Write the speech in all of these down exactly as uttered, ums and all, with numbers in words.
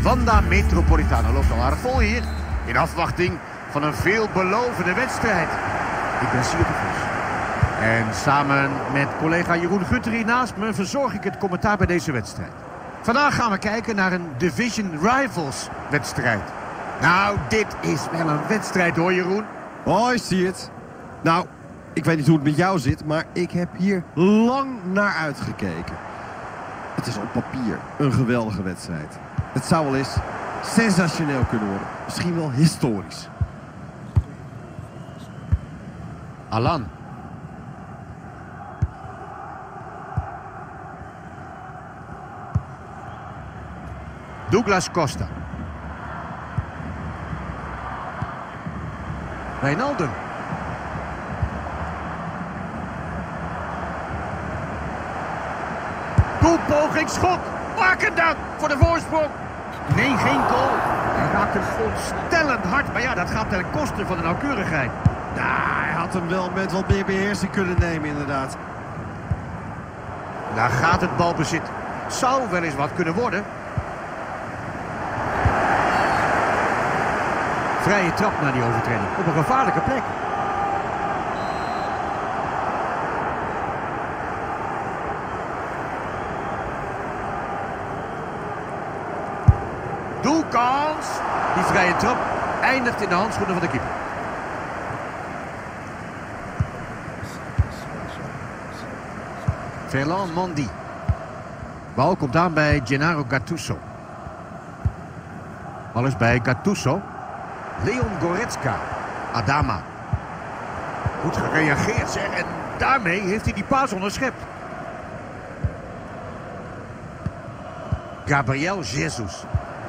Wanda Metropolitano loopt al aardig vol hier. In afwachting van een veelbelovende wedstrijd. Ik ben Siert de Vos. En samen met collega Jeroen Gutter hier naast me verzorg ik het commentaar bij deze wedstrijd. Vandaag gaan we kijken naar een Division Rivals wedstrijd. Nou, dit is wel een wedstrijd hoor, Jeroen. Hoi, Siert. Nou, ik weet niet hoe het met jou zit, maar ik heb hier lang naar uitgekeken. Het is op papier een geweldige wedstrijd. Het zou wel eens sensationeel kunnen worden. Misschien wel historisch. Alan. Douglas Costa. Wijnaldum. Doelpoging, schot. Maak het dan voor de voorsprong. Nee, geen goal. Hij raakt hem ontstellend hard. Maar ja, dat gaat ten koste van de nauwkeurigheid. Ja, hij had hem wel met wat meer beheersing kunnen nemen, inderdaad. Daar gaat het balbezit. Zou wel eens wat kunnen worden. Vrije trap naar die overtreding. Op een gevaarlijke plek. Doelkans. Die vrije trap eindigt in de handschoenen van de keeper. Ferland Mendy. Bal komt aan bij Gennaro Gattuso. Bal is bij Gattuso. Leon Goretzka. Adama. Goed gereageerd zeg. En daarmee heeft hij die paas onderschept. Gabriel Jesus.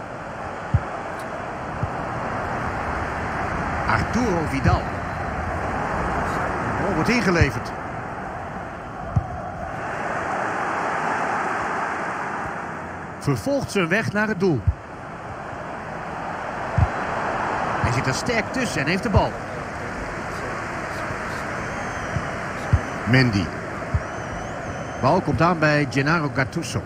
Arturo Vidal. Oh, wordt ingeleverd. Vervolgt zijn weg naar het doel. Hij zit er sterk tussen en heeft de bal. Mendy. Bal komt aan bij Gennaro Gattuso.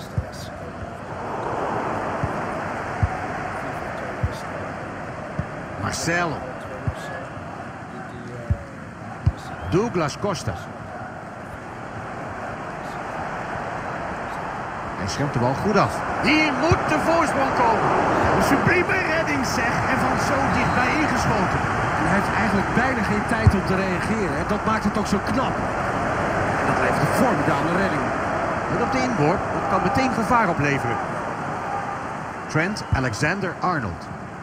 Marcelo. Douglas Costa. Hij schermt de bal goed af. Hier moet de voorsprong komen. Een sublieme redding zeg. En van zo dichtbij ingeschoten. Hij heeft eigenlijk bijna geen tijd om te reageren. Dat maakt het ook zo knap. Dat levert een formidabele redding. En op de inworp, dat kan meteen gevaar opleveren. Trent Alexander-Arnold.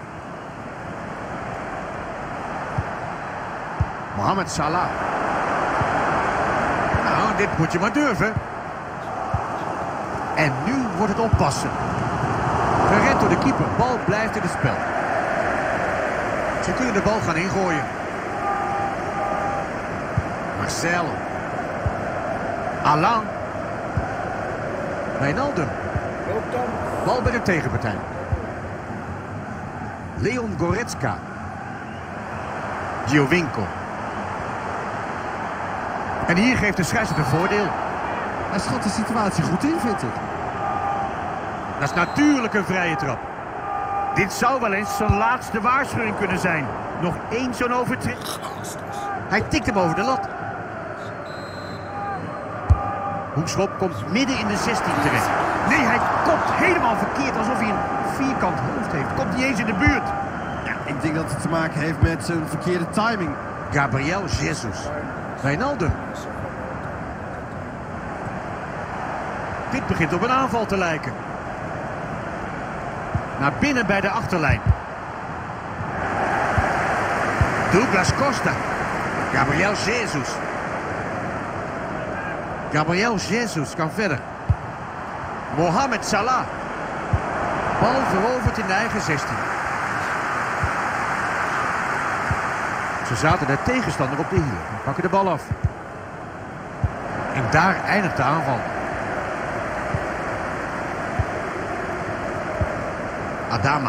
Mohamed Salah. Nou, dit moet je maar durven. En nu wordt het oppassen. Gered door de keeper. Bal blijft in het spel. Ze kunnen de bal gaan ingooien. Marcelo. Alain. Wijnaldum. Bal bij de tegenpartij. Leon Goretzka. Giovinco. En hier geeft de scheidsrechter voordeel. Hij schat de situatie goed in, vind ik. Dat is natuurlijk een vrije trap. Dit zou wel eens zijn laatste waarschuwing kunnen zijn. Nog één zo'n overtreding. Hij tikt hem over de lat. Hoekschop komt midden in de zestien terecht. Nee, hij kopt helemaal verkeerd alsof hij een vierkant hoofd heeft. Komt niet eens in de buurt. Ja, ik denk dat het te maken heeft met zijn verkeerde timing. Gabriel Jesus. Wijnaldum. Dit begint op een aanval te lijken. Naar binnen bij de achterlijn. Douglas Costa. Gabriel Jesus. Gabriel Jesus kan verder. Mohamed Salah. Bal veroverd in de eigen zestien. Ze zaten de tegenstander op de hielen. Pakken de bal af. En daar eindigt de aanval. Adama.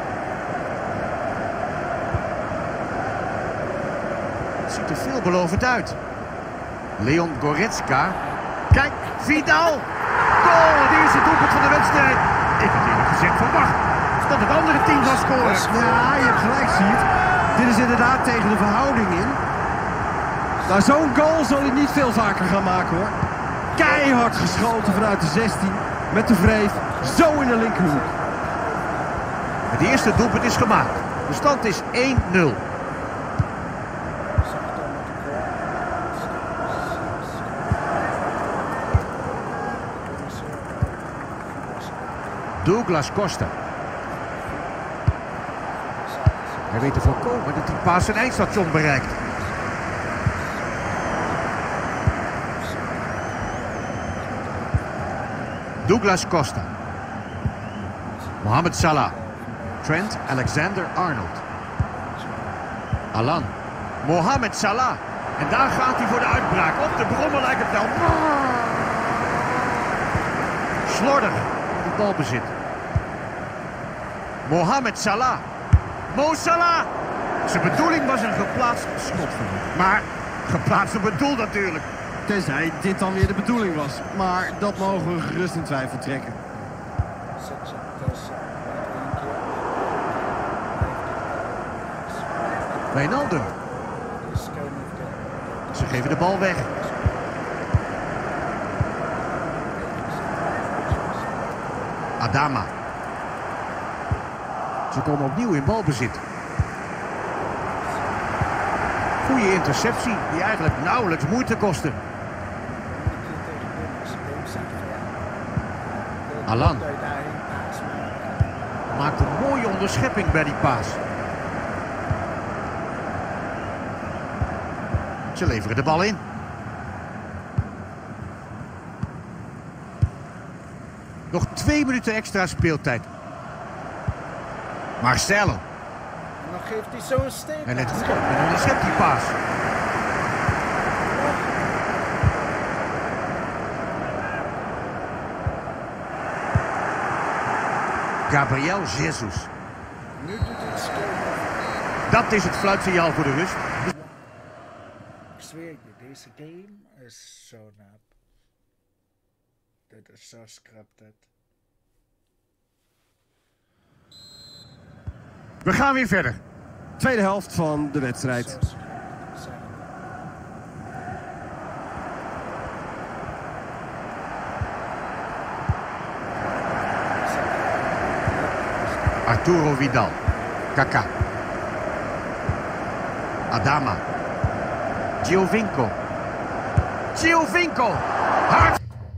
Het ziet er veelbelovend uit. Leon Goretzka. Kijk, Vidal. Goal, het eerste doelpunt van de wedstrijd. Ik had eerlijk gezegd verwacht dat het andere team zal scoren. Ja, je hebt gelijk, Siert. Dit is inderdaad tegen de verhouding in. Nou, zo'n goal zal hij niet veel vaker gaan maken, hoor. Keihard geschoten vanuit de zestien. Met de vreef. Zo in de linkerhoek. Het eerste doelpunt is gemaakt. De stand is één nul. Douglas Costa. Hij weet te voorkomen dat die paas zijn eindstation bereikt. Douglas Costa. Mohamed Salah. Trent Alexander-Arnold. Alan. Mohamed Salah. En daar gaat hij voor de uitbraak. Op de brommel lijkt het wel. Slordig. Het balbezit. Mohamed Salah. Mo Salah. Zijn bedoeling was een geplaatst schot. Maar geplaatst bedoeld natuurlijk. Tenzij dit dan weer de bedoeling was. Maar dat mogen we gerust in twijfel trekken. Wijnaldum. Ze geven de bal weg. Adama. Ze komen opnieuw in balbezit. Goeie interceptie die eigenlijk nauwelijks moeite kostte. Alan. Maakt een mooie onderschepping bij die paas. Ze leveren de bal in. Nog twee minuten extra speeltijd. Marcelo. En dan geeft hij zo'n steek. En het en onderschept die paas. Gabriel Jesus. Nu doet hij het steek. Dat is het fluitsignaal voor de rust. Ik zweer je, deze game is zo nep. Dit is zo scripted. We gaan weer verder. Tweede helft van de wedstrijd. Arturo Vidal. Kaká. Adama. Giovinco. Giovinco. Hard.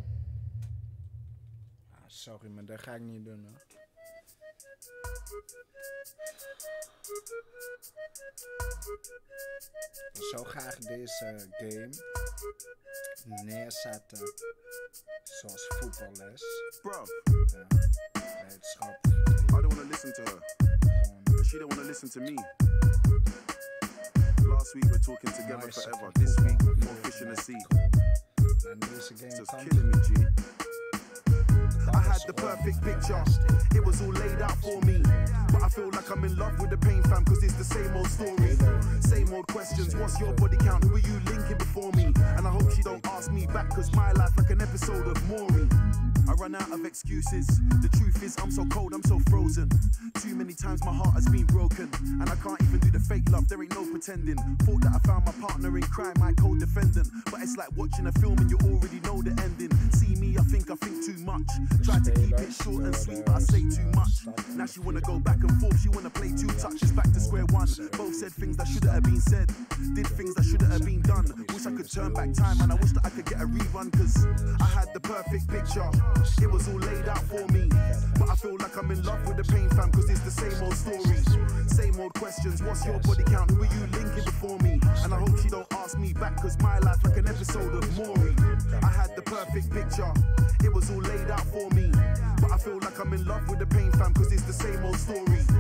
Ah, sorry, maar dat ga ik niet doen, hoor. Ik zou graag deze game neerzetten zoals voetbal is. Bro, Ja, wetenschap. I don't wanna listen to her, but she don't wanna listen to me. Last week we're talking together Nice. forever. This week, more fish in the sea. En deze game Just kan killing me, G. I had the perfect picture, it was all laid out for me. But I feel like I'm in love with the pain fam, cause it's the same old story. Same old questions, what's your body count, who are you linking before me? And I hope she don't ask me back, cause my life like an episode of Maury. I run out of excuses, the truth is I'm so cold, I'm so frozen. Too many times my heart has been broken, and I can't even do the fake love, there ain't no pretending. Thought that I found my partner in crime, my co-defendant. But it's like watching a film and you already know the ending. See me, I think I think too much. Try to keep it short and sweet, but I say too much. Now she wanna go back and forth, she wanna play two touches, back to square one. Both said things that shouldn't have been said, did things that shouldn't have been done. Wish I could turn back time, and I wish that I could get a rerun, cause I had the perfect picture, it was all laid out for me. But I feel like I'm in love with the pain fam, cause it's the same old story. Same old questions, what's your body count, who are you linking before me? And I hope she don't ask me back, cause my life like an episode of Maury. I had the perfect picture, it was all laid out for me. But I feel like I'm in love with the pain fam, cause it's the same old story.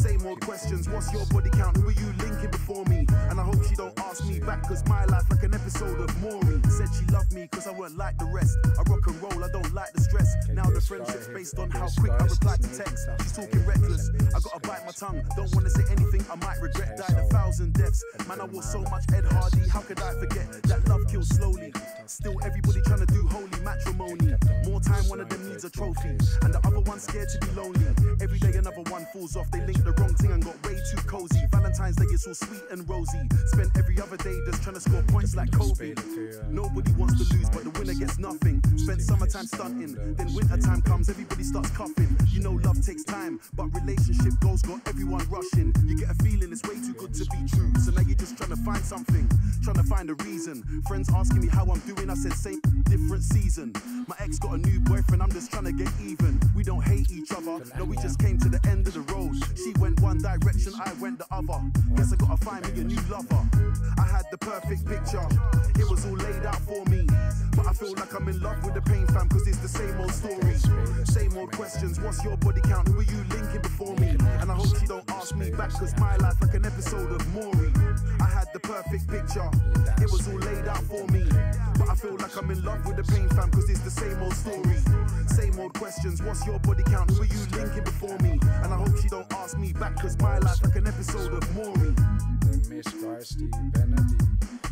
Same old questions, what's your body count? Who are you linking before me? And I hope she don't ask me back, cause my life like an episode of Maury. Said she loved me cause I weren't like the rest. I rock and roll, I don't like the stress. Now the friendship's based on how quick I reply to text. She's talking reckless, I gotta bite my tongue. Don't wanna say anything I might regret. Died a thousand deaths, man I was so much Ed Hardy. How could I forget that love kills slowly? Still everybody trying to do holy matrimony. More time one of them needs a trophy, and the other one's scared to be lonely. Every day another one falls off, they link the wrong thing and got way too cozy. Valentine's Day is all sweet and rosy. Spend every other day just trying to score points like Kobe. Nobody wants to lose, but the winner gets nothing. Spend summertime stunting, then wintertime comes, everybody starts cuffing. You know love takes time, but relationship goals got everyone rushing. You get a feeling it's way too good to be true, so now you're just trying to find something, trying to find a reason. Friends asking me how I'm doing, I said same, different season. My ex got a new boyfriend, I'm just trying to get even. We don't hate each other, no we just came to the end of the road. She went one direction, I went the other. Guess I gotta find me a new lover. I had the perfect picture, it was all laid out for me. But I feel like I'm in love with the pain fam, cause it's the same old story. Same old questions, what's your body count? Who are you linking before me? And I hope she don't ask me back, cause my life like an episode of Maury. I had the perfect picture, it was all laid out for me. But I feel like I'm in love with the pain fam, cause it's the same old story. Same old questions, what's your body count? Who are you linking before me? And I hope she don't ask me back, cause my life like an episode of Maury. De misvars die wennen, die...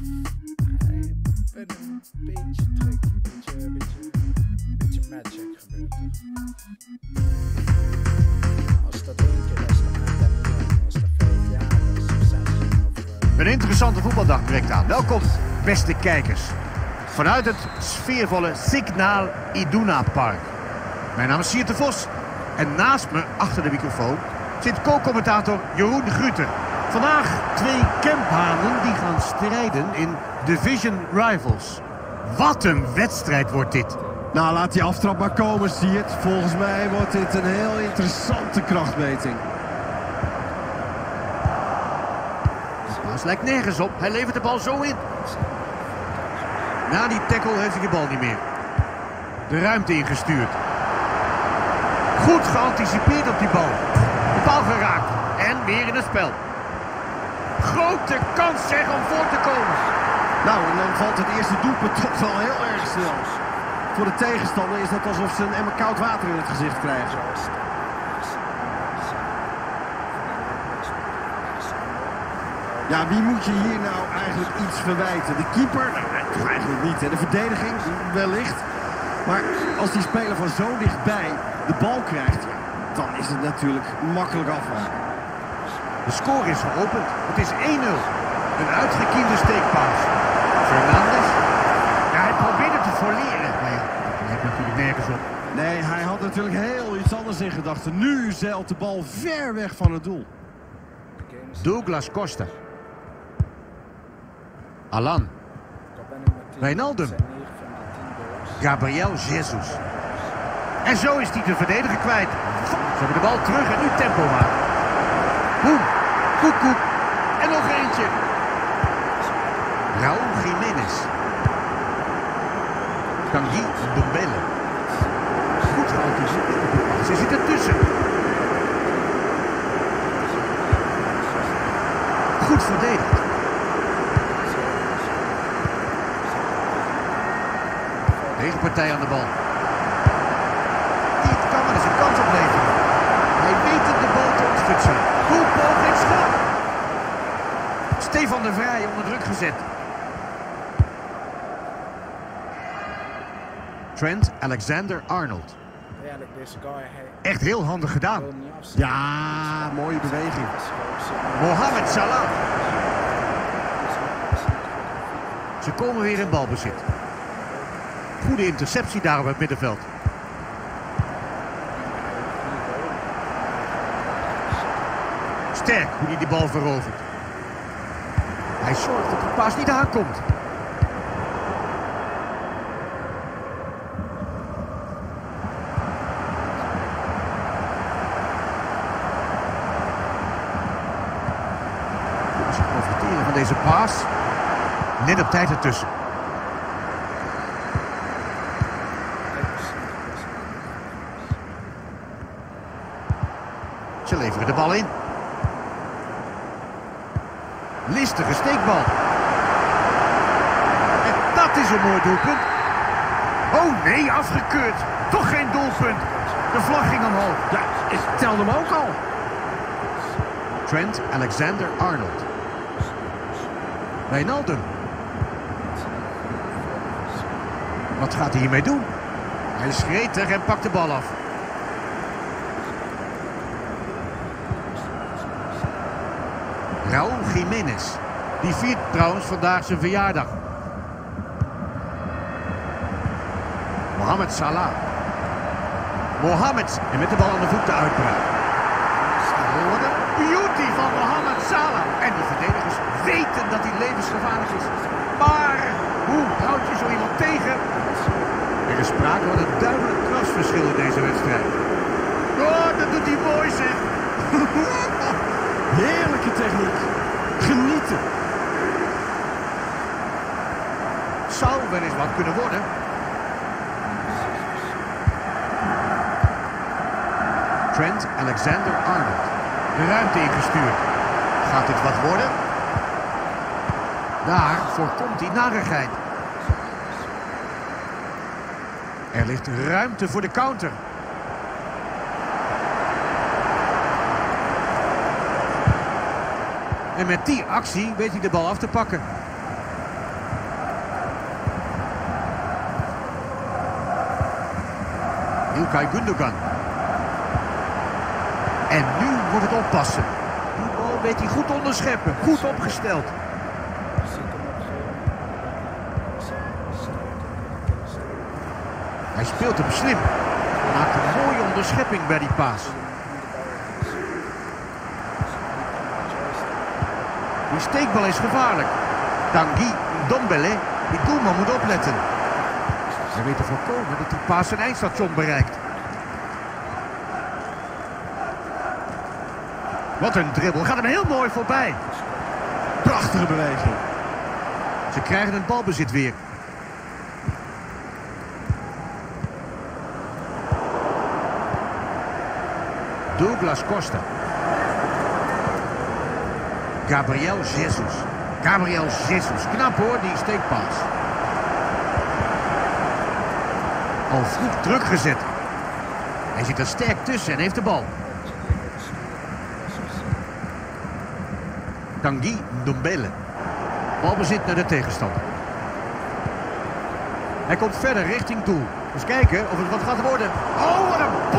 Ik ben een beetje tricky, een beetje, een beetje, een beetje magic gebeurt er. Als dat één keer is, dan gaat dat niet. Als dat vijf jaar is, of zes of... Een interessante voetbaldag breekt aan. Welkom, beste kijkers. Vanuit het sfeervolle Signal Iduna Park. Mijn naam is Siert de Vos. En naast me, achter de microfoon, zit co-commentator Jeroen Gruter. Vandaag twee camphanen die gaan strijden in Division Rivals. Wat een wedstrijd wordt dit. Nou, laat die aftrap maar komen, Siert. Volgens mij wordt dit een heel interessante krachtmeting. De paas lijkt nergens op. Hij levert de bal zo in. Na die tackle heeft hij de bal niet meer. De ruimte ingestuurd. Goed geanticipeerd op die bal. De bal geraakt. En weer in het spel. Grote kans zeg om voor te komen. Nou, en dan valt het eerste doelpunt toch wel heel erg snel. Voor de tegenstander is dat alsof ze een emmer koud water in het gezicht krijgen. Ja, wie moet je hier nou eigenlijk iets verwijten? De keeper? Nou, toch eigenlijk niet. Hè? De verdediging? Wellicht. Maar als die speler van zo dichtbij de bal krijgt, ja, dan is het natuurlijk makkelijk afmaken. De score is geopend. Het is één nul. Een uitgekiende steekpaas. Fernandes. Ja, hij probeerde te forceren. Maar ja, dat lijkt natuurlijk nergens op. Nee, hij had natuurlijk heel iets anders in gedachten. Nu zeilt de bal ver weg van het doel. Douglas Costa. Alan. Wijnaldum. Gabriel Jesus. En zo is hij de verdediger kwijt. Ze hebben de bal terug en nu tempo maken. Boem. Koekoek. En nog eentje. Raúl Jiménez. Tanguy Ndombele. Goed geanticipeerd. Ze zit ertussen. Goed verdedigd. Tegenpartij aan de bal. Dit kan wel eens een kans opleveren. Hij weet het de bal te ontfutsen. Goed poging schot. Stefan de Vrij onder druk gezet. Trent Alexander-Arnold. Echt heel handig gedaan. Ja, mooie beweging. Mohamed Salah. Ze komen weer in balbezit. Goede interceptie daar op het middenveld. Sterk hoe hij die bal verovert. Hij zorgt dat de paas niet aankomt. Ze profiteren van deze paas. Net op tijd ertussen. Ze leveren de bal in. Listige steekbal. En dat is een mooi doelpunt. Oh nee, afgekeurd. Toch geen doelpunt. De vlag ging omhoog. Ja, ik telde hem ook al. Trent Alexander-Arnold. Wijnaldum. Wat gaat hij hiermee doen? Hij is gretig en pakt de bal af. Raúl Jiménez. Die viert trouwens vandaag zijn verjaardag. Mohamed Salah. Mohamed. En met de bal aan de voet de uitbraak. Wat een beauty van Mohamed Salah. En die verdedigers weten dat hij levensgevaarlijk is. Maar hoe houd je zo iemand tegen? Er is sprake van een duidelijk klasverschil in deze wedstrijd. Oh, dat doet hij mooi zeg. Heerlijke techniek. Genieten. Zou wel eens wat kunnen worden. Trent Alexander-Arnold. De ruimte ingestuurd. Gaat dit wat worden? Daar voorkomt hij narigheid. Er ligt ruimte voor de counter. En met die actie weet hij de bal af te pakken. İlkay Gündogan. En nu wordt het oppassen. Die bal weet hij goed onderscheppen. Goed opgesteld. Hij speelt hem slim. Maakt een mooie onderschepping bij die paas. Die steekbal is gevaarlijk. Tanguy Ndombele, die doelman moet opletten. Hij weet te voorkomen dat die paas zijn eindstation bereikt. Wat een dribbel. Gaat hem heel mooi voorbij. Prachtige beweging. Ze krijgen het balbezit weer. Douglas Costa. Gabriel Jesus. Gabriel Jesus. Knap hoor, die steekpaas. Al vroeg teruggezet. Hij zit er sterk tussen en heeft de bal. Tanguy Ndombele. Balbezit naar de tegenstander. Hij komt verder richting doel. Eens kijken of het wat gaat worden. Oh, wat een...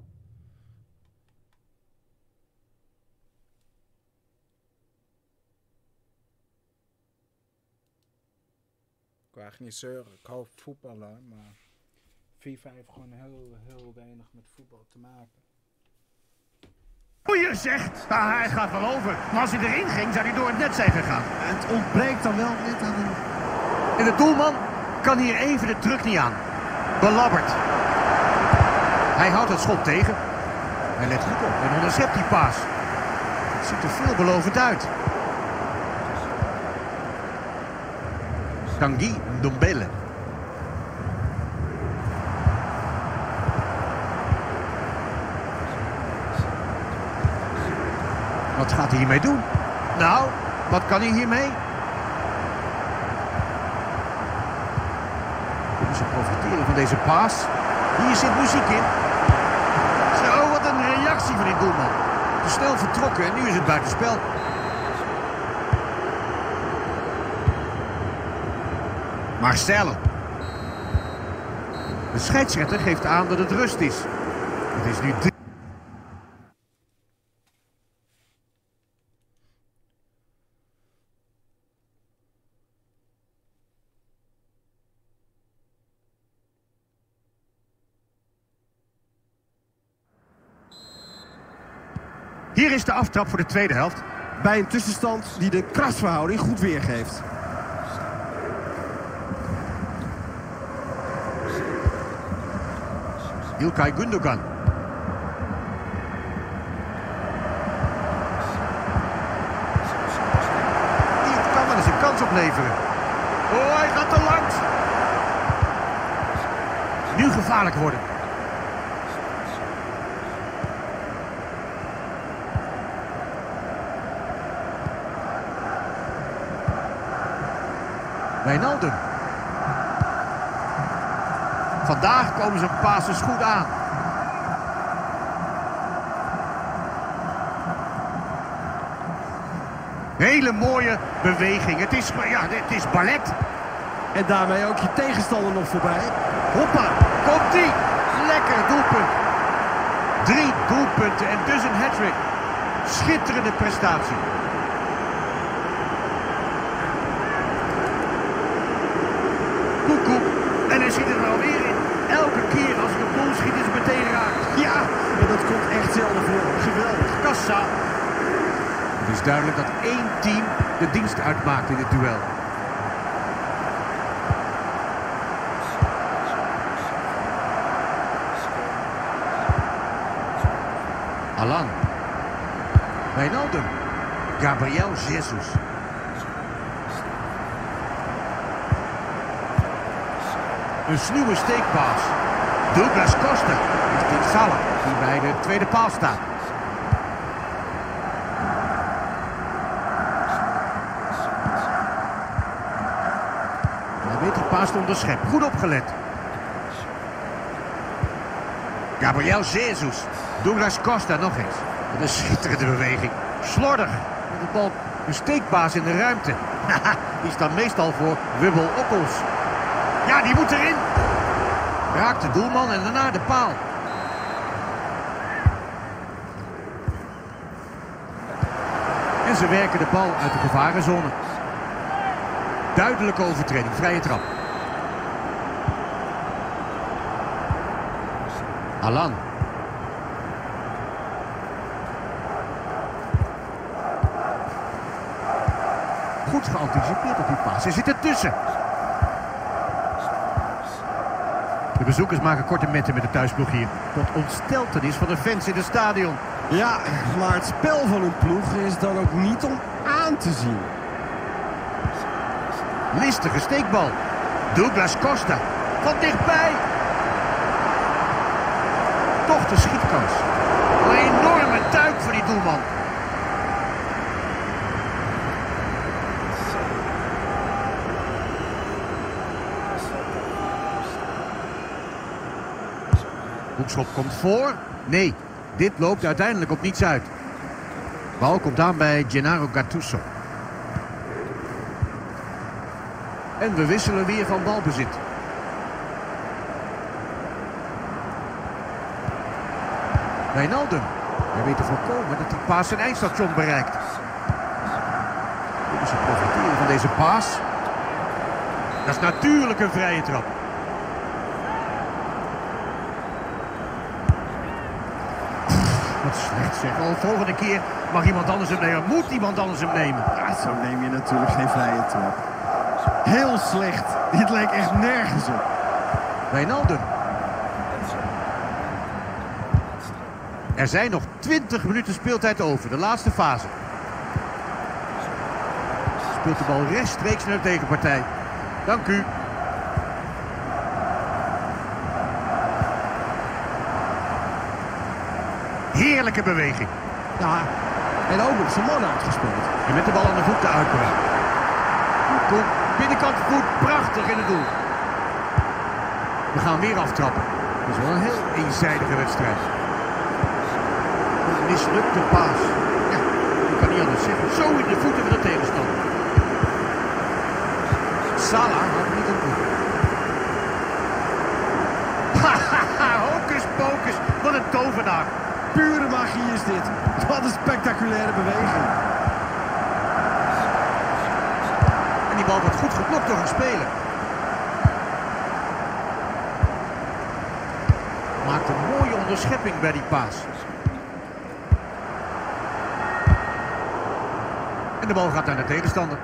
Ik wil echt niet zeuren. Ik hou van voetballen, maar FIFA heeft gewoon heel, heel weinig met voetbal te maken. Goeie zegt. Ah, hij gaat wel over. Maar als hij erin ging, zou hij door het net zijn gegaan. Het ontbreekt dan wel net aan een... En de doelman kan hier even de druk niet aan. Belabberd. Hij houdt het schot tegen. Hij let goed op en onderschept die paas. Het ziet er veelbelovend uit. Tanguy Ndombele. Wat gaat hij hiermee doen? Nou, wat kan hij hiermee? Kunnen ze profiteren van deze paas? Hier zit muziek in. Zo, wat een reactie van die doelman. Te snel vertrokken en nu is het buitenspel. Marcelo. De scheidsrechter geeft aan dat het rust is. Het is nu drie. Hier is de aftrap voor de tweede helft. Bij een tussenstand die de krasverhouding goed weergeeft. İlkay Gündogan. Die kan wel eens een kans opleveren. Oh, hij gaat te langs. Nu gevaarlijk worden. Wijnaldum. Vandaag komen zijn passes goed aan. Hele mooie beweging. Het is, ja, het is ballet. En daarmee ook je tegenstander nog voorbij. Hoppa, komt die. Lekker doelpunt. Drie doelpunten en dus een hat-trick. Schitterende prestatie. Koekoek. En hij zit er alweer in. Elke keer als ik een goal schiet is het meteen raakt. Ja, en dat komt echt zelden voor. Geweldig. Kassa. Het is duidelijk dat één team de dienst uitmaakt in dit duel. Alan. Wijnaldum. Gabriel Jesus. Een sluwe steekpaas. Douglas Costa. Is dit Salah die bij de tweede paal staat. Hij weet die paas te onderscheppen. Goed opgelet. Gabriel Jesus. Douglas Costa nog eens. Wat een schitterende beweging. Slordig. Met de bal een steekbaas in de ruimte. Die staat meestal voor Wubbel Okkels. Ja, die moet erin. Raakt de doelman en daarna de paal. En ze werken de bal uit de gevarenzone. Duidelijke overtreding, vrije trap. Alan. Goed geanticipeerd op die paas. Hij zit ertussen. De bezoekers maken korte metten met de thuisploeg hier. Tot ontsteltenis van de fans in het stadion. Ja, maar het spel van hun ploeg is dan ook niet om aan te zien. Listige steekbal. Douglas Costa. Van dichtbij. Toch de schietkans. Een enorme duik voor die doelman. Hoekschop komt voor. Nee, dit loopt uiteindelijk op niets uit. Bal komt aan bij Gennaro Gattuso. En we wisselen weer van balbezit. Wijnaldum. Hij weet te voorkomen dat die paas zijn eindstation bereikt. Kunnen ze profiteren van deze paas? Dat is natuurlijk een vrije trap. Wat slecht zeg. Al volgende keer mag iemand anders hem nemen. Moet iemand anders hem nemen? Ja, zo neem je natuurlijk geen vrije trap. Heel slecht. Dit leek echt nergens op. Wijnaldum. Er zijn nog twintig minuten speeltijd over. De laatste fase. Speelt de bal rechtstreeks naar de tegenpartij. Dank u. Heerlijke beweging. Ja, en ook op zijn man uitgespeeld. En met de bal aan de voet de uitbraak. Goed, binnenkant voet, prachtig in het doel. We gaan weer aftrappen. Het is wel een heel eenzijdige wedstrijd. Een mislukte paas. Ja, ik kan niet anders zeggen. Zo in de voeten van de tegenstander. Salah had niet een doel. Hahaha, hocus pocus. Wat een tovenaar. Pure magie is dit. Wat een spectaculaire beweging. En die bal wordt goed geblokt door een speler. Maakt een mooie onderschepping bij die paas. En de bal gaat naar de tegenstander.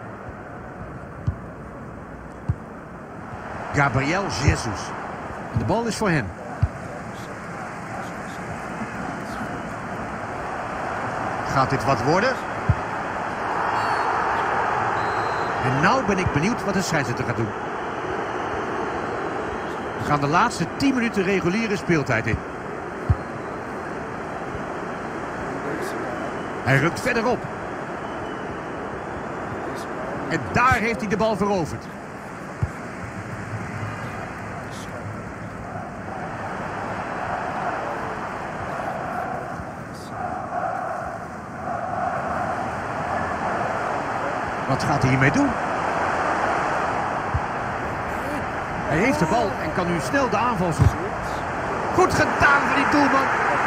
Gabriel Jesus. En de bal is voor hem. Gaat dit wat worden? En nou ben ik benieuwd wat de scheidsrechter gaat doen. We gaan de laatste tien minuten reguliere speeltijd in. Hij rukt verder op. En daar heeft hij de bal veroverd. Wat gaat hij hiermee doen? Hij heeft de bal en kan nu snel de aanval zoeken. Goed gedaan van die doelman.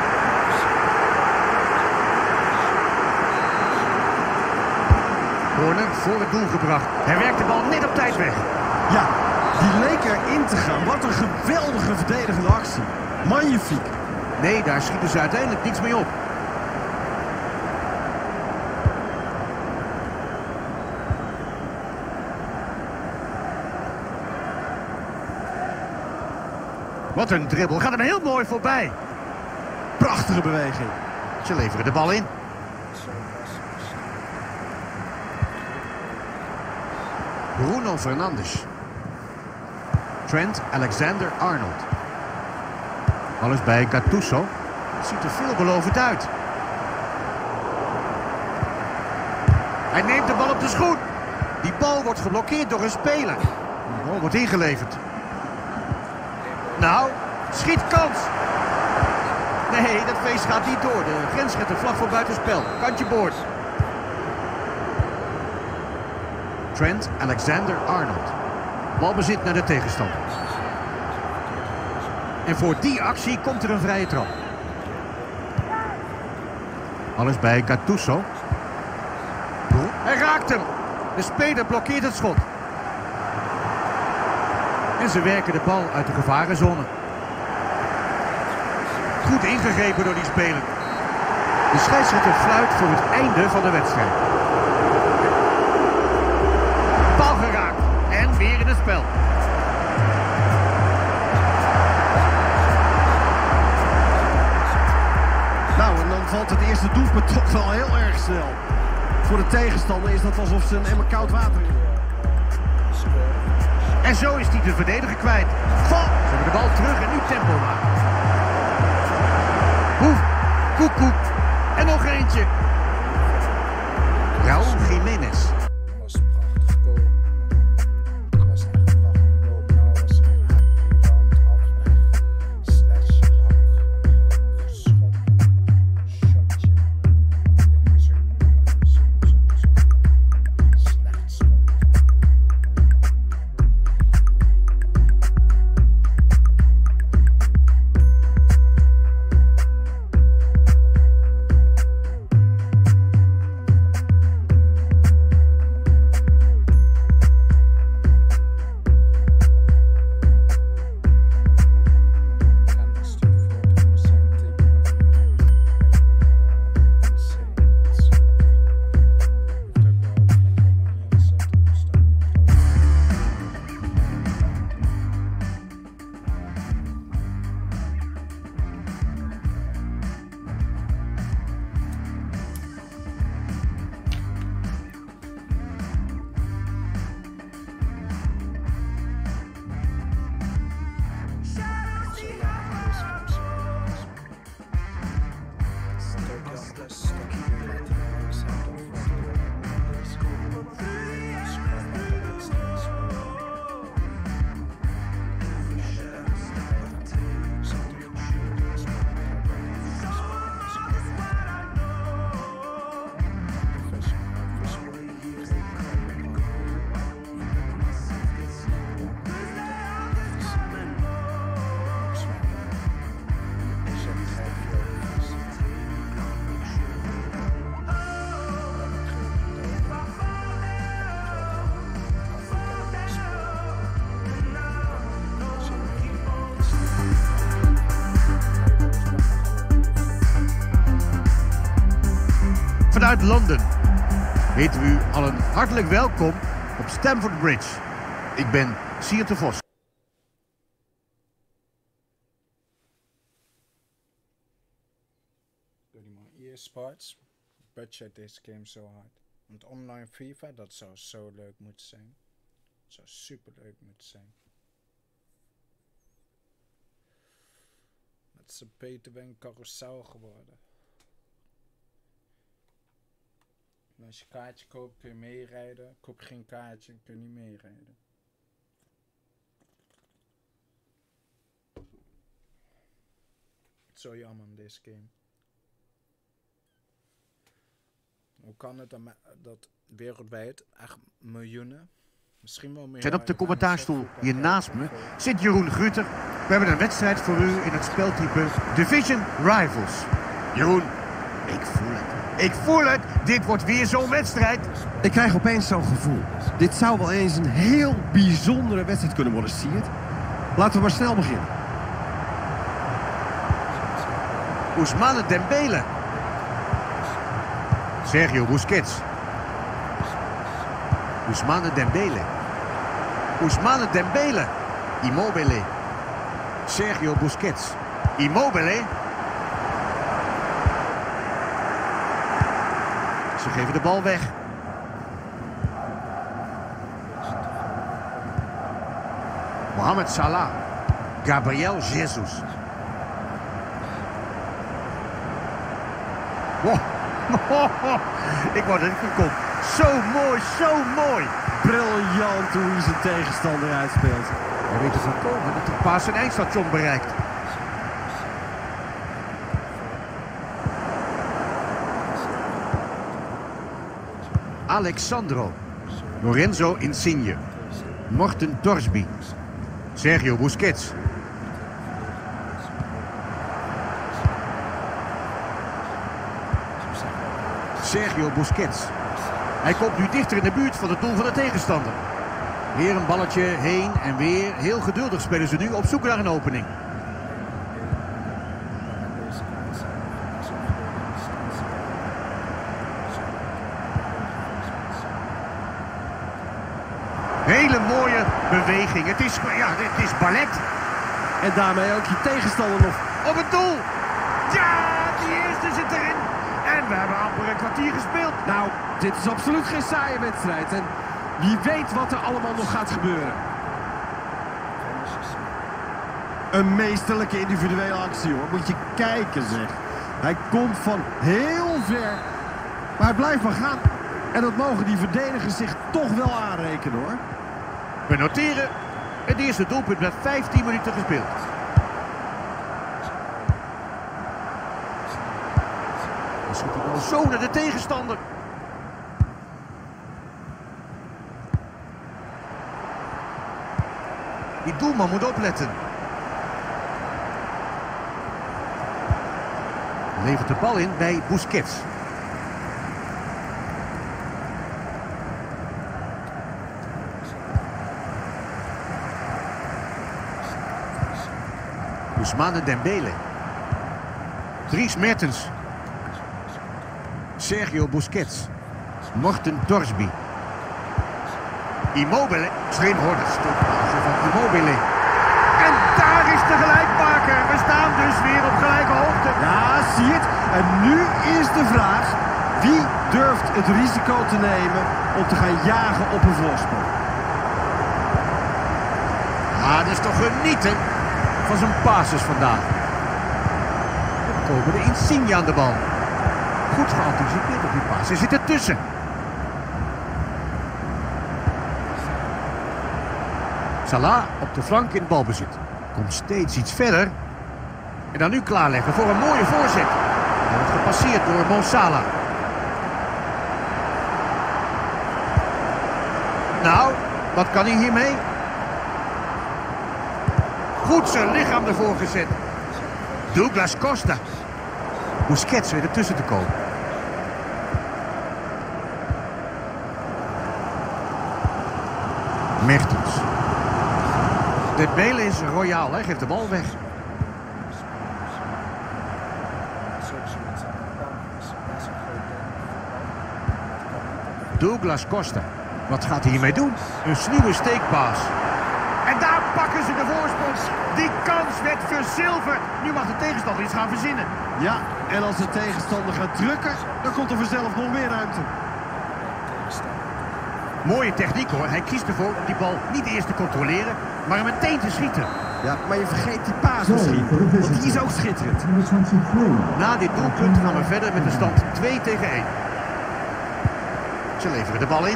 Corner voor het doel gebracht. Hij werkt de bal net op tijd weg. Ja, die leek erin te gaan. Wat een geweldige verdedigende actie. Magnifiek. Nee, daar schieten ze uiteindelijk niets mee op. Wat een dribbel. Gaat hem heel mooi voorbij. Prachtige beweging. Ze leveren de bal in. Bruno Fernandes. Trent Alexander-Arnold. Alles bij Gattuso. Het ziet er veelbelovend uit. Hij neemt de bal op de schoen. Die bal wordt geblokkeerd door een speler. De bal wordt ingeleverd. Nou, schiet kans. Nee, dat feest gaat niet door. De grensrechter vlag voor buitenspel. Kantje boord. Trent Alexander-Arnold. Balbezit naar de tegenstander. En voor die actie komt er een vrije trap. Alles bij Gattuso. Hij raakt hem. De speler blokkeert het schot. En ze werken de bal uit de gevarenzone. Goed ingegrepen door die speler. De scheidsrechter fluit voor het einde van de wedstrijd. Bal geraakt. En weer in het spel. Nou, en dan valt het eerste doelpunt toch wel heel erg snel. Voor de tegenstander is dat alsof ze een emmer koud water is. En zo is hij de verdediger kwijt. Val! Ze hebben de bal terug en nu tempo maken. Hoef, koek, koek. En nog eentje. Raúl Jiménez. was een prachtig goal. Het was echt een prachtig goal. Nou was er een rebound, afleg, slash, hak, schop, shotje. Zo, zo, zo, zo. Slecht schot. Vanuit Londen heten we u allen hartelijk welkom op Stamford Bridge. Ik ben Siert de Vos. Door die man E A Sports budget deze game zo hard. Want online FIFA, dat zou zo leuk moeten zijn. Dat zou super leuk moeten zijn. Met z'n beter bij een carousel geworden. En als je kaartje koopt kun je meerijden. Koop je geen kaartje kun je niet meerijden. Zo jammer in deze game. Hoe kan het dan dat wereldwijd echt miljoenen, misschien wel meer. En op de commentaarstoel hier naast me zit Jeroen Gruter. We hebben een wedstrijd voor u in het speltype Division Rivals. Jeroen, ik voel het. Ik voel het. Dit wordt weer zo'n wedstrijd. Ik krijg opeens zo'n gevoel. Dit zou wel eens een heel bijzondere wedstrijd kunnen worden, Siert. Laten we maar snel beginnen. Ousmane Dembele. Sergio Busquets. Ousmane Dembele. Ousmane Dembele. Immobile. Sergio Busquets. Immobile. Ze geven de bal weg. Mohamed Salah. Gabriel Jesus. Wow. Ik word er gekomen. Zo mooi, zo mooi. Briljant hoe hij zijn tegenstander uitspeelt. Hij weet te voorkomen dat de paas zijn eindstation bereikt. Alexandro. Lorenzo Insigne. Morten Torsby. Sergio Busquets. Sergio Busquets. Hij komt nu dichter in de buurt van het doel van de tegenstander. Weer een balletje heen en weer. Heel geduldig spelen ze nu op zoek naar een opening. Hele mooie beweging. Het is, ja, het is ballet. En daarmee ook je tegenstander nog. Op het doel. Ja, die eerste zit erin. En we hebben amper een kwartier gespeeld. Nou, dit is absoluut geen saaie wedstrijd. En wie weet wat er allemaal nog gaat gebeuren. Een meesterlijke individuele actie, hoor. Moet je kijken, zeg. Hij komt van heel ver. Maar hij blijft maar gaan. En dat mogen die verdedigers zich toch wel aanrekenen, hoor. We noteren het eerste doelpunt met vijftien minuten gespeeld. Dan schiet hij wel zo naar de tegenstander. Die doelman moet opletten. Levert de bal in bij Busquets. Ousmane Dembele. Dries Mertens. Sergio Busquets. Morten Torsby. Immobile. Slim hoor, dat stoppaasje van Immobile. En daar is de gelijkmaker. We staan dus weer op gelijke hoogte. Ja, zie je het. En nu is de vraag. Wie durft het risico te nemen om te gaan jagen op een voorsprong? Ah, dat is toch genieten van zijn passes vandaag. Dan komen de Insigne aan de bal. Goed geanticipeerd op die paas. Hij zit ertussen. Salah op de flank in balbezit. Komt steeds iets verder. En dan nu klaarleggen voor een mooie voorzet. Hij wordt gepasseerd door Mo Salah. Nou, wat kan hij hiermee? Goed zijn lichaam ervoor gezet. Douglas Costa. Busquets weer ertussen te komen. Mertens. Dembele is royaal, hij geeft de bal weg. Douglas Costa. Wat gaat hij hiermee doen? Een sluwe steekpaas. En daar pakken ze de voorsprong. Die kans werd verzilverd. Nu mag de tegenstander iets gaan verzinnen. Ja, en als de tegenstander gaat drukken, dan komt er vanzelf nog meer ruimte. Mooie techniek hoor. Hij kiest ervoor om die bal niet eerst te controleren, maar hem meteen te schieten. Ja, maar je vergeet die paas misschien, want die is ook schitterend. Na dit doelpunt gaan we verder met de stand twee tegen één. Ze leveren de bal in.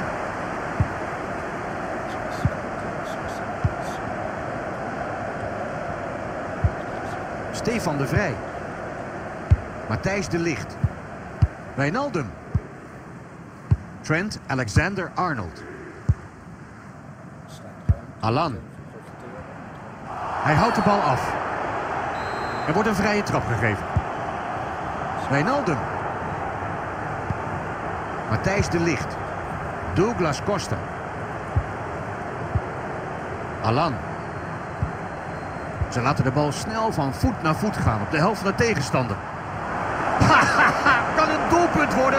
Stefan de Vrij. Matthijs de Ligt. Wijnaldum. Trent Alexander-Arnold. Alan. Hij houdt de bal af. Er wordt een vrije trap gegeven. Wijnaldum. Matthijs de Ligt. Douglas Costa. Alan. Ze laten de bal snel van voet naar voet gaan op de helft van de tegenstander. Kan een doelpunt worden.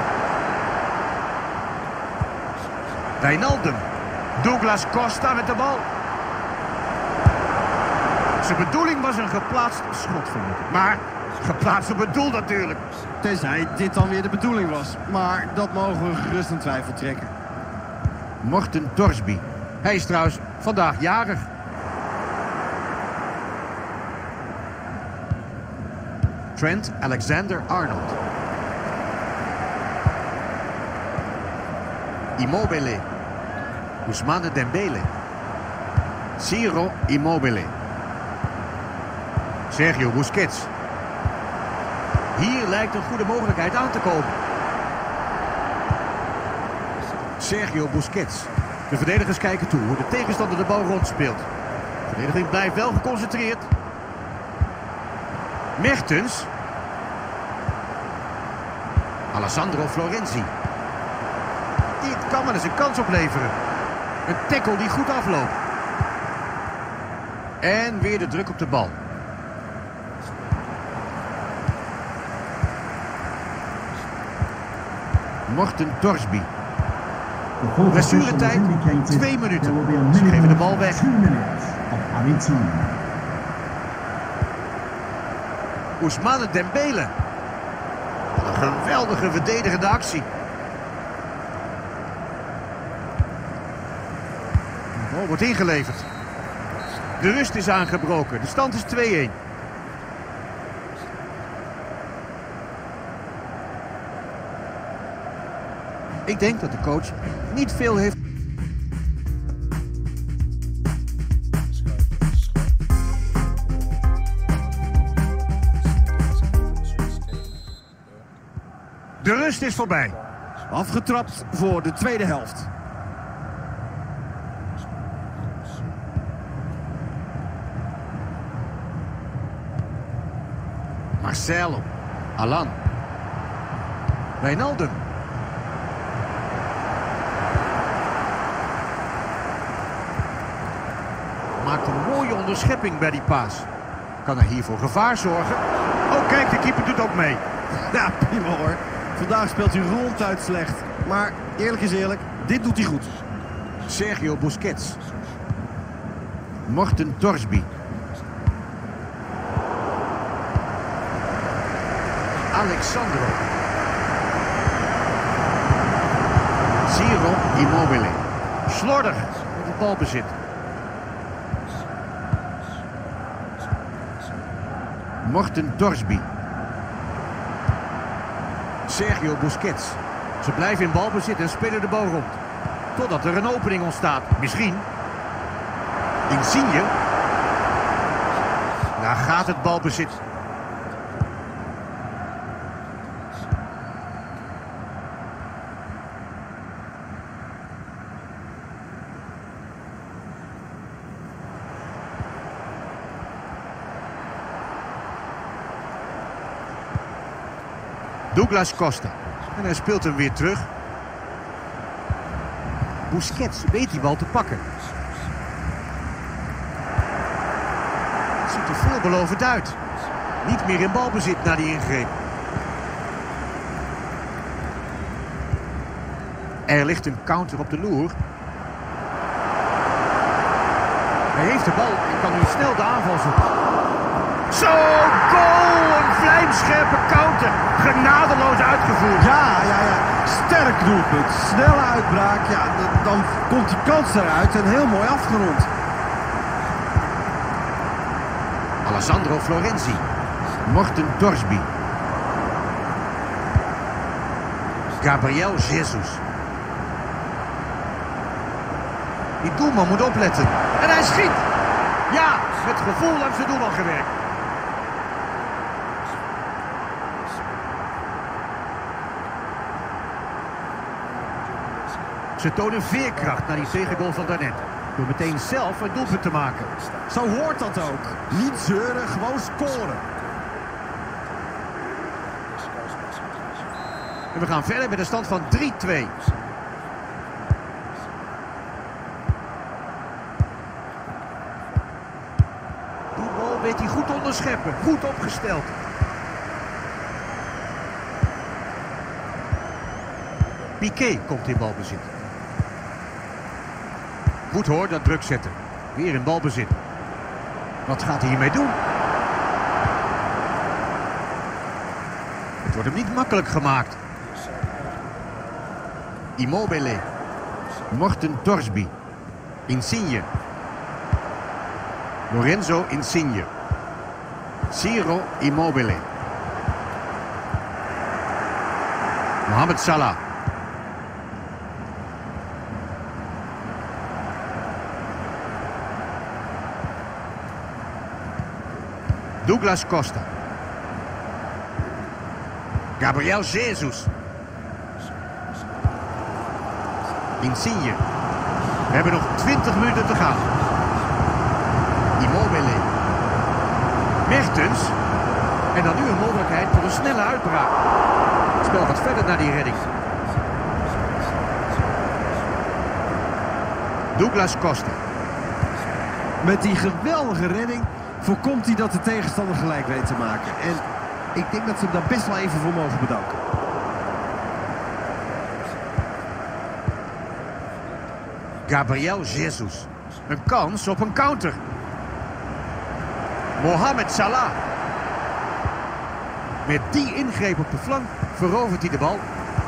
Wijnaldum. Douglas Costa met de bal. Zijn bedoeling was een geplaatst schot, vind ik. Maar geplaatst op het doel natuurlijk. Tenzij dit dan weer de bedoeling was. Maar dat mogen we gerust in twijfel trekken. Morten Torsby. Hij is trouwens vandaag jarig. Trent Alexander-Arnold. Immobile. Ousmane Dembele. Ciro Immobile. Sergio Busquets. Hier lijkt een goede mogelijkheid aan te komen. Sergio Busquets. De verdedigers kijken toe hoe de tegenstander de bal rondspeelt. De verdediging blijft wel geconcentreerd. Mertens. Alessandro Florenzi. Dit kan wel eens een kans opleveren. Een tackle die goed afloopt. En weer de druk op de bal. Morten Torsby. Blessuretijd twee minuten. Ze geven de bal weg. Ousmane Dembele. Wat een geweldige verdedigende actie. De bal wordt ingeleverd. De rust is aangebroken. De stand is twee-een. Ik denk dat de coach niet veel heeft. De rust is voorbij. Afgetrapt voor de tweede helft. Marcelo. Alan. Wijnaldum. Maakt een mooie onderschepping bij die paas. Kan er hier voor gevaar zorgen? Oh kijk, de keeper doet ook mee. Ja, prima hoor. Vandaag speelt hij ronduit slecht. Maar eerlijk is eerlijk, dit doet hij goed. Sergio Busquets. Morten Torsby. Alexandro. Ciro Immobile. Slordig met het balbezit. Morten Torsby. Sergio Busquets. Ze blijven in balbezit en spelen de bal rond. Totdat er een opening ontstaat. Misschien. Insigne. Daar gaat het balbezit. Douglas Costa. En hij speelt hem weer terug. Busquets weet die bal te pakken. Het ziet er veelbelovend uit. Niet meer in balbezit na die ingreep. Er ligt een counter op de loer. Hij heeft de bal en kan nu snel de aanval zoeken. Zo, goal! Een vlijmscherpe counter. Genadeloos uitgevoerd. Ja, ja, ja. Sterk doelpunt. Snelle uitbraak. Ja, dan komt die kans eruit en heel mooi afgerond. Alessandro Florenzi. Morten Torsby. Gabriel Jesus. Die doelman moet opletten. En hij schiet! Ja, met gevoel langs de doelman gewerkt. Ze tonen veerkracht naar die tegengoal van daarnet. Door meteen zelf een doelpunt te maken. Zo hoort dat ook. Niet zeuren, gewoon scoren. En we gaan verder met een stand van drie twee. Die bal weet hij goed onderscheppen. Goed opgesteld. Piqué komt in balbezit. Goed hoor, dat druk zetten. Weer in balbezit. Wat gaat hij hiermee doen? Het wordt hem niet makkelijk gemaakt. Immobile. Morten Torsby. Insigne. Lorenzo Insigne. Ciro Immobile. Mohamed Salah. Douglas Costa. Gabriel Jesus. Insigne. We hebben nog twintig minuten te gaan. Immobile. Mertens. En dan nu een mogelijkheid voor een snelle uitbraak. Het spel gaat verder naar die redding. Douglas Costa. Met die geweldige redding voorkomt hij dat de tegenstander gelijk weet te maken. En ik denk dat ze hem daar best wel even voor mogen bedanken. Gabriel Jesus. Een kans op een counter. Mohamed Salah. Met die ingreep op de flank verovert hij de bal.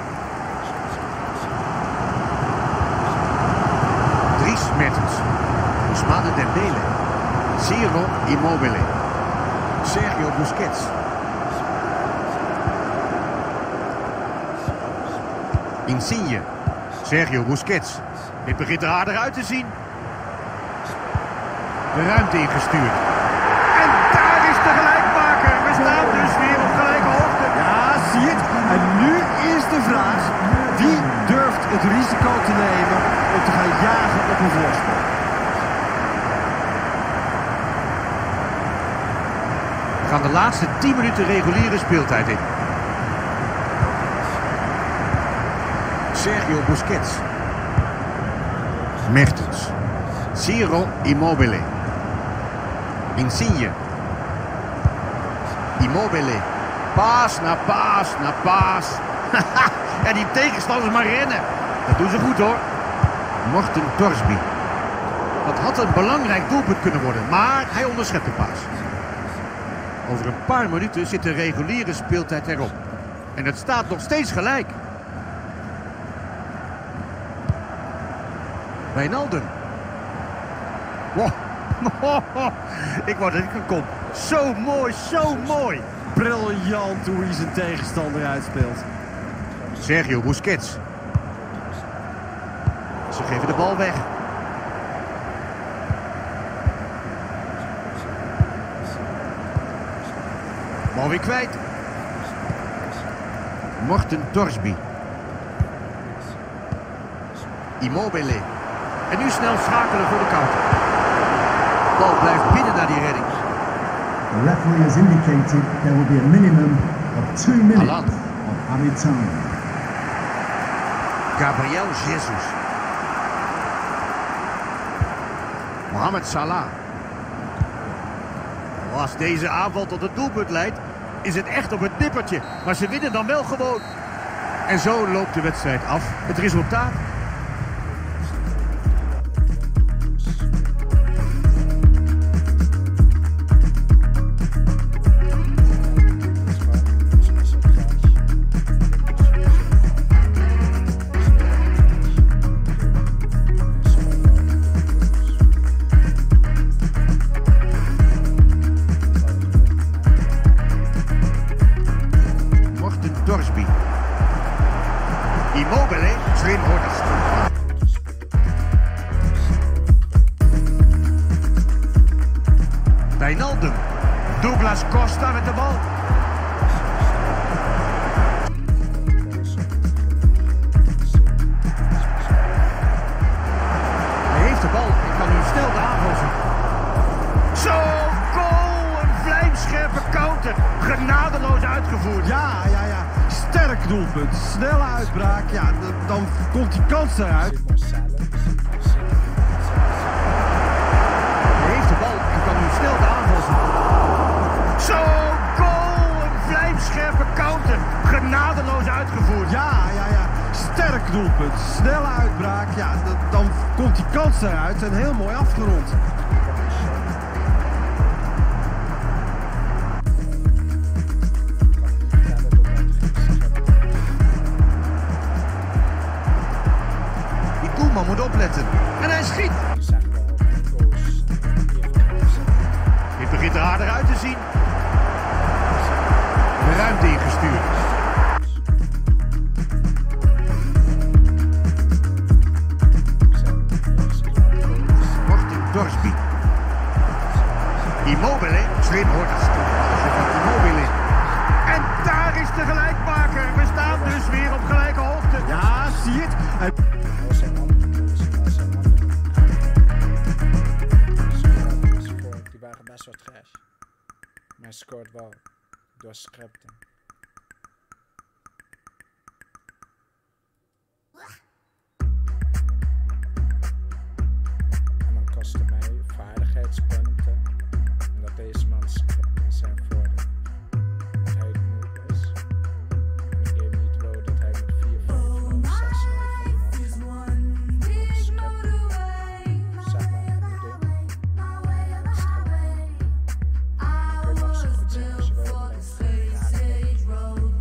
Dries Mertens. Ousmane Dembele. Ciro Immobile. Sergio Busquets. Insigne. Sergio Busquets. Dit begint er aardig uit te zien. De ruimte ingestuurd. En daar is de gelijkmaker. We staan dus weer op gelijke hoogte. Ja, zie het. En nu is de vraag. Wie durft het risico te nemen om te gaan jagen op een voorsprong? We gaan de laatste tien minuten reguliere speeltijd in. Sergio Busquets. Mertens. Ciro Immobile. Insigne. Immobile. Paas na paas na paas. En die tegenstanders maar rennen. Dat doen ze goed hoor. Morten Torsby. Dat had een belangrijk doelpunt kunnen worden, maar hij onderschept de paas. Over een paar minuten zit de reguliere speeltijd erop. En het staat nog steeds gelijk. Wijnaldum. Wow. Ik word er niet kom. Zo mooi, zo mooi. Briljant hoe hij zijn tegenstander uitspeelt. Sergio Busquets. Ze geven de bal weg. Bal weer kwijt. Morten Torsby. Immobile. En nu snel schakelen voor de counter. De bal blijft binnen naar die redding. The referee has indicated there will be a minimum of two minutes Alan. of added time. Gabriel Jesus. Mohamed Salah. Als deze aanval tot het doelpunt leidt, is het echt op het nippertje. Maar ze winnen dan wel gewoon. En zo loopt de wedstrijd af. Het resultaat... Torsby. Immobile, slim hoor, dat Wijnaldum. Douglas Costa met de bal. Hij heeft de bal en kan nu snel de aanval zoeken. Zo, goal! Een vlijmscherpe counter. Genadeloos uitgevoerd. Ja, ja, ja. Sterk doelpunt. Snelle uitbraak. Ja, d- dan komt die kans eruit. Hij heeft de bal en kan nu snel de aanval zoeken. Zo, goal! Een vlijmscherpe counter. Genadeloos uitgevoerd. Ja, ja, ja. Sterk doelpunt. Snelle uitbraak. Ja, d- dan komt die kans eruit en heel mooi afgerond. Die doelman moet opletten. En hij schiet. Dit begint er harder uit te zien. De ruimte ingestuurd. Martin Dorsby. Immobile. Slim hoor, dat is het toepassing van Immobile. En daar is de gelijkmaker. We staan dus weer op gelijke hoogte. Ja, zie je het? Hij... Die waren best wel trash. Maar hij scoort wel door scripten. En dan kost het mij vaardigheidspunten. En dat deze man scripten zijn voordeel. Dat hij het moe is. En de game niet wil dat hij met vier vijf nul zes nul van de man op scripten. Zeg maar, de ding. Dan kun je nog zo goed zijn als je wil. Maar ja, dat weet ik.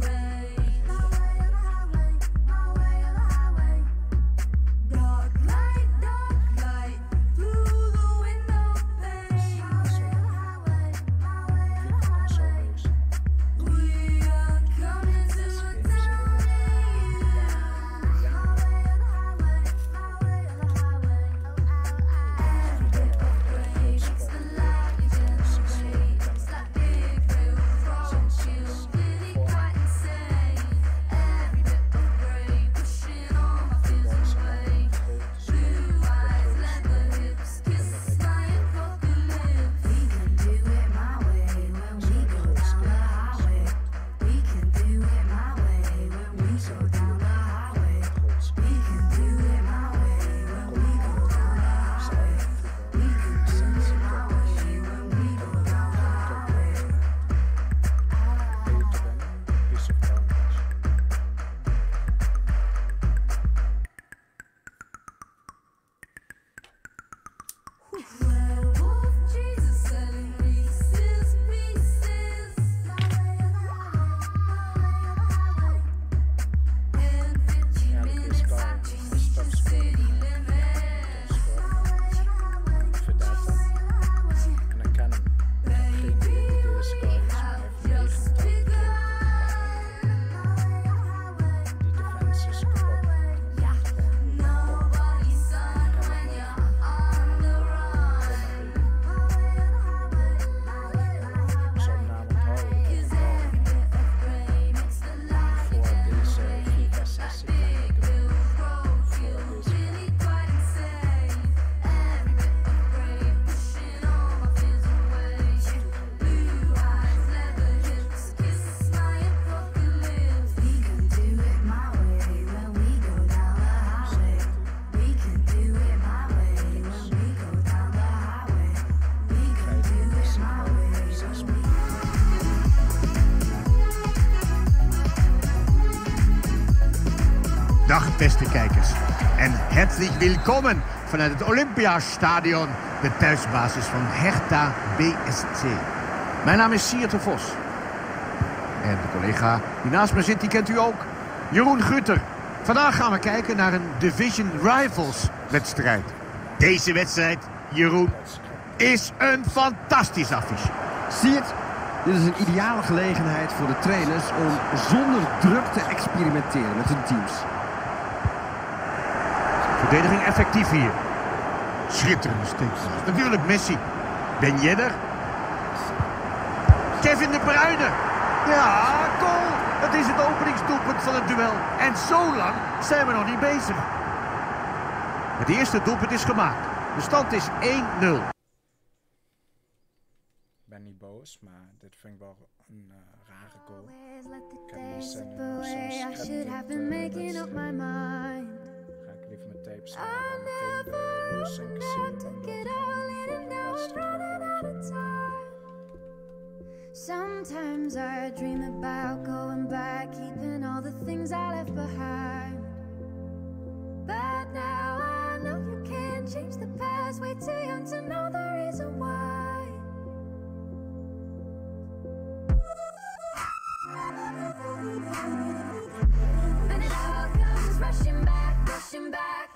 Dag beste kijkers en herzlich willkommen vanuit het Olympiastadion, de thuisbasis van Hertha B S C. Mijn naam is Siert de Vos. En de collega die naast me zit, die kent u ook, Jeroen Gutter. Vandaag gaan we kijken naar een Division Rivals wedstrijd. Deze wedstrijd, Jeroen, is een fantastisch affiche. Zie je het? Dit is een ideale gelegenheid voor de trainers om zonder druk te experimenteren met hun teams. Verdediging effectief hier. Schitterende steekpaas. Natuurlijk Messi. Ben Yedder. Kevin De Bruyne. Ja, goal. Het is het openingsdoelpunt van het duel. En zo lang zijn we nog niet bezig. Het eerste doelpunt is gemaakt. De stand is één nul. Ik ben niet boos, maar dit vind ik wel een uh, rare goal. Ik heb mijn zin in of zo'n script uh, wedstrijd. Ga ik liever mijn tape schrijven en meteen de losing zien dan dat gewoon de wedstrijd wel. Sometimes I dream about going back, keeping all the things I left behind. But now I know you can't change the past, way too young to know the reason why. And it all comes rushing back, rushing back.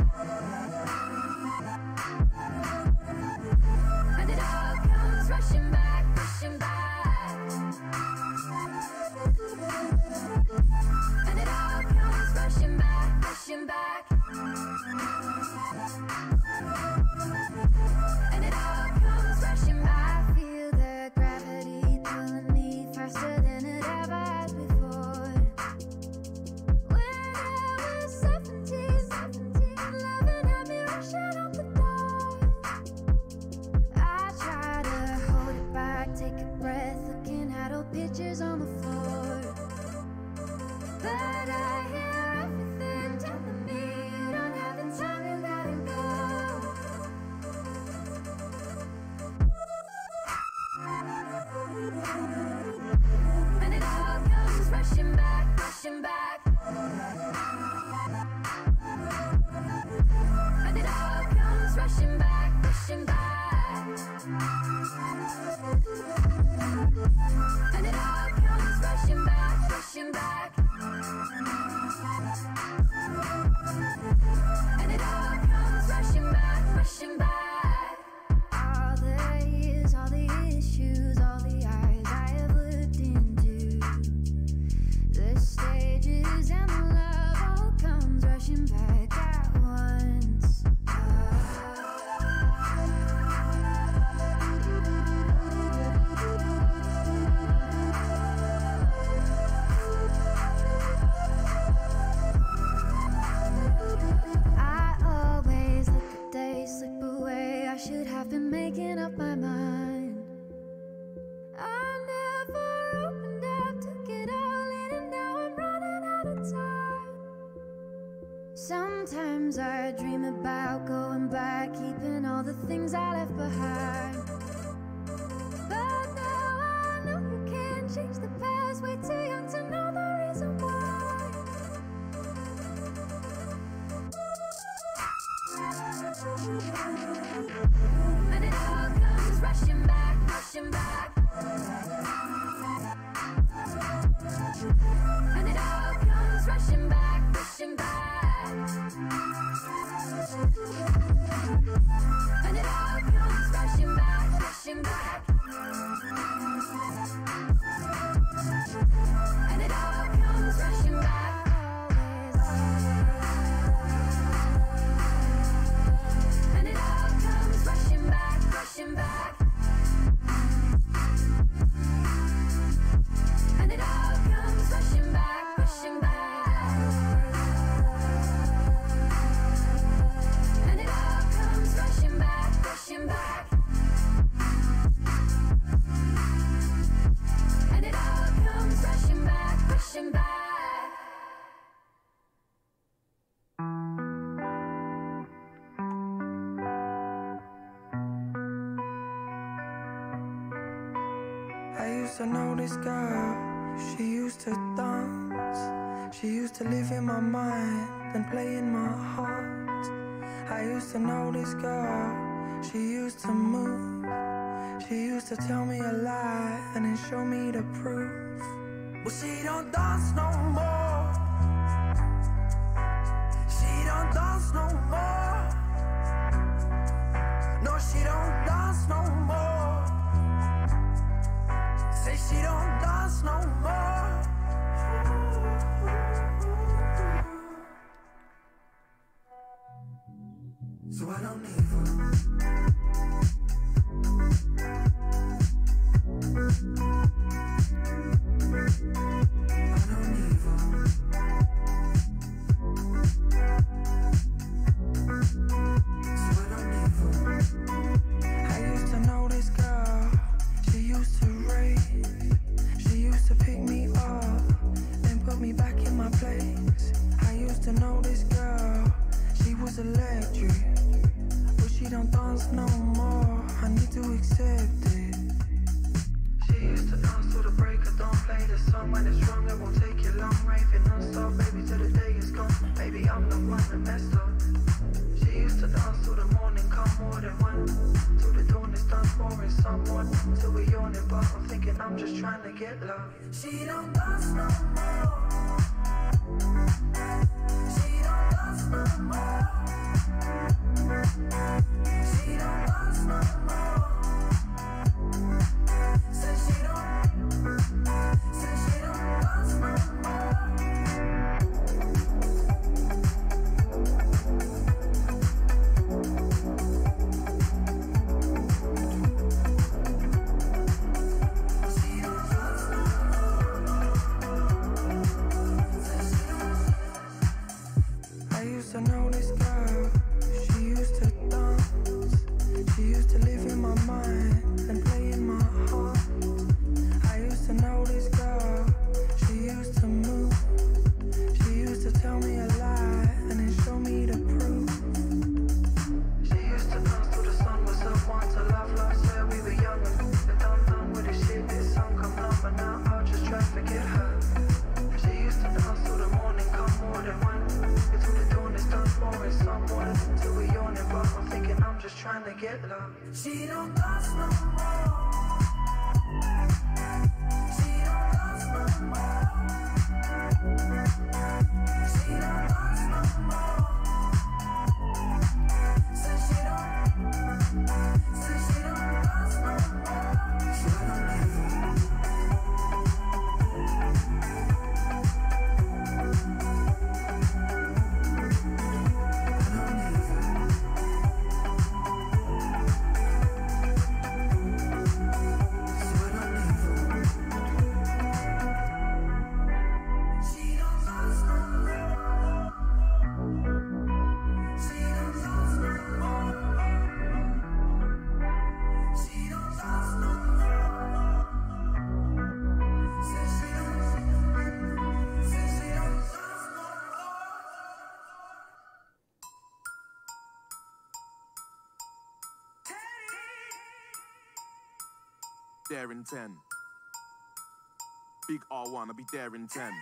And it all comes rushing back, rushing back. And it all comes rushing back, rushing back. And it all comes rushing back. I feel the gravity pulling me faster than it ever has before. When I was seventeen, seventeen, loving had me rushing out the door. I try to hold it back, take a breath, looking at old pictures on the floor. But I hear everything telling me you don't have the time, you gotta go. And it all comes rushing back, rushing back. And it all comes rushing back, rushing back. And it all comes rushing back, rushing back. And it all comes rushing back, rushing back. All the years, all the issues, all the eyes I have looked into, the stages and the love all comes rushing back at once. I always let the days slip away. I should have been making up my mind. I never opened up, took it all in, and now I'm running out of time. Sometimes I dream about going back, keeping all the things I left behind. But now I know you can't change the past, way too young to know the reason why. And it all comes rushing back, rushing back. And it all comes rushing back, rushing back. And it all comes rushing back, rushing back. And it all comes rushing back. And it all comes rushing back, rushing back. And it all comes rushing back, rushing back. And it all comes rushing back, rushing back. And it all comes rushing back, rushing back. I used to know this girl, she used to dance. She used to live in my mind and play in my heart. I used to know this girl, she used to move. She used to tell me a lie and then show me the proof. But she don't dance no more. She don't dance no more. No, she don't dance no more. Say she don't dance no more. So I don't need her. a mess up. She used to dance till the morning, come more than one. Till the dawn is done, boring someone. Till we yawning, but I'm thinking I'm just trying to get love. She don't dance no more. She don't dance no more. She don't dance no more. Say she don't, say she don't dance no more. I used to know this girl, she used to dance. She used to live in my mind and play in my heart. I used to know this girl, she used to move. She used to tell me a lie and then show me the proof. She used to dance till the sun was up, want to love, love, swear we were young and we're done, done with this shit, this song come on, but now I'll just try to forget her. She used to dance till the morning, come more than one. Till the dawn is done, boring someone. Till we yawning, but I'm thinking I'm just trying to get love. She don't dance no more. She don't dance no more. She don't dance no more. Say she don't, say she don't dance no more. She don't leave her. There in ten. Big R one, I'll be there in ten.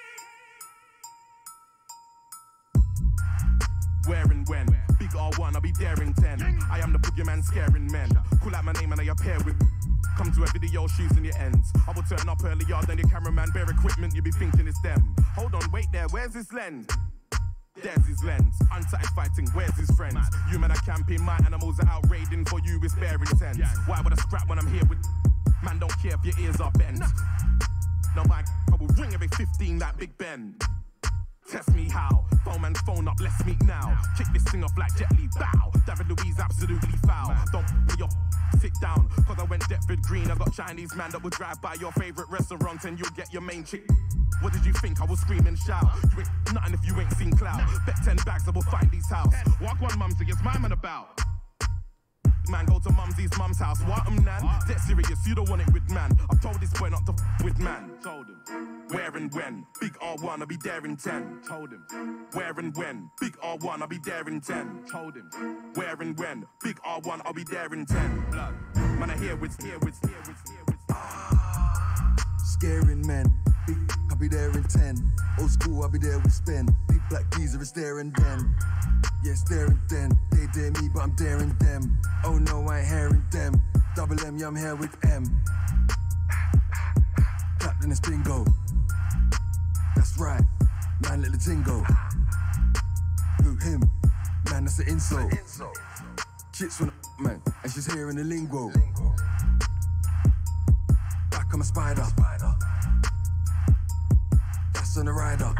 Where and when? Big R one, I'll be there in ten. I am the boogeyman scaring men. Call out my name and I appear with. Come to a video shooting your ends. I will turn up earlier than the cameraman. Bare equipment, you be thinking it's them. Hold on, wait there, where's his lens? There's his lens. Untied fighting, where's his friends? You men are camping, my animals are out raiding. For you, it's bare intense. Why would I scrap when I'm here with. Man, don't care if your ears are bent. No, my I will ring every fifteen like Big Ben. Test me how. Phone man, phone up, let's meet now. Kick this thing off like Jet Li, bow. David Louise, absolutely foul. Don't put your sit down, cause I went Deptford Green. I got Chinese man that would drive by your favorite restaurant and you'll get your main chick. What did you think? I will scream and shout. You ain't nothing if you ain't seen clout. Bet ten bags I will find these house. Walk one mumsy, it's my man about. Man, go to mumsy's mum's house. What am nan? Dead serious, you don't want it with man. I've told this boy not to f with man. Told him. Where and when? Big R one, I'll be there in ten. Told him. Where and when? Big R one, I'll be there in ten. Told him. Where and when? Big R one, I'll be there in ten. Blood. Man, I hear what's here, what's here, what's here, what's here. Scaring men. Big, I'll be there in ten. Old school, I'll be there with Spen. Big black geezer, it's there and then. Yeah, it's there and then. They dare me, but I'm daring them. Oh no, I ain't hearing them. Double M, yeah, I'm here with M. Clap, then it's bingo. That's right, man, let the ting go. Who, him? Man, that's the insult. Chits from the man, and she's hearing the lingo. Back, I'm a spider. That's on the rider.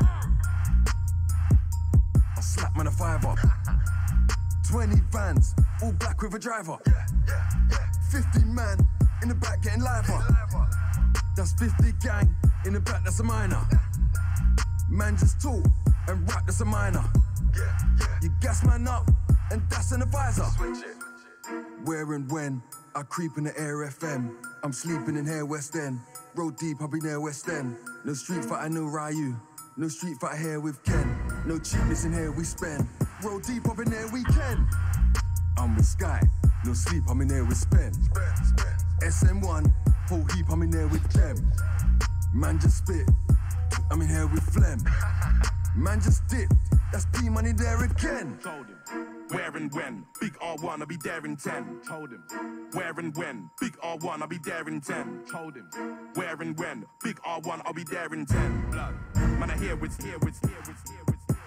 I'll slap man a fiver. twenty vans, all black with a driver. fifty man in the back getting liver. That's fifty gang in the back, that's a minor. Man just talk and rap, that's a minor. You gas man up and that's an advisor. Where and when I creep in the air F M. I'm sleeping in here West End. Road deep, I'll be near West End. No street fighter, no Ryu. No street fighter here with Ken. No cheapness in here, we spend. Roll deep up in there, we can. I'm with Sky. No sleep, I'm in there with Spen. S M one, whole heap, I'm in there with them. Man just spit, I'm in here with phlegm. Man just dip, That's P money there again. Told him. Where and when? Big R one, I'll be there in ten. Told him. Where and when? Big R one, I'll be there in ten. Told him. Where and when? Big R one, I'll be there in ten. Blood. Man, I hear it's here, it's here, it's here, it's here.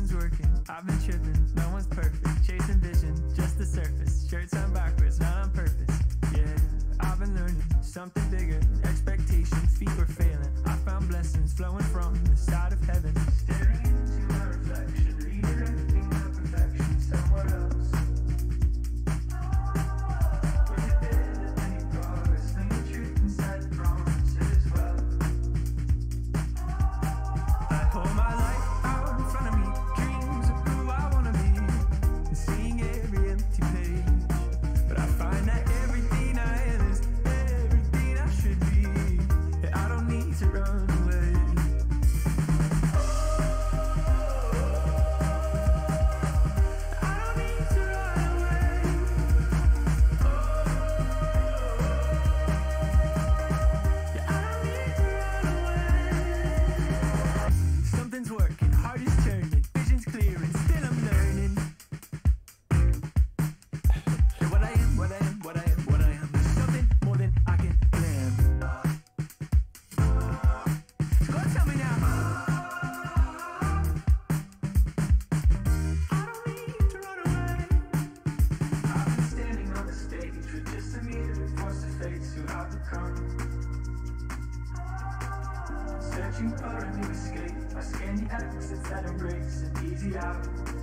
something's working. I've been tripping, no one's perfect. Chasing vision, just the surface. Shirts on backwards, not on purpose. Yeah, I've been learning something bigger. Expectations, feet were failing. I found blessings flowing from the side of heaven. Staring into my reflection, redirecting my perfection somewhere else. Was it there that any progress? Sling the truth inside the promise as well. I hold my life out in front of me, dreams of who I wanna be, and seeing every empty page. But I find that everything I am is everything I should be. Yeah, I don't need to run away. I don't need to run away. Yeah, I don't need to run away. Something's working, heart is turning, vision's clearing, still I'm learning. Yeah, what I am, what I am, what I am, what I am is something more than I can plan. So go tell me now. I don't need to run away. I've been standing on the stage with just a mirror, forced to face who I've become. Searching for a new escape. I scan the exits that embrace an easy out.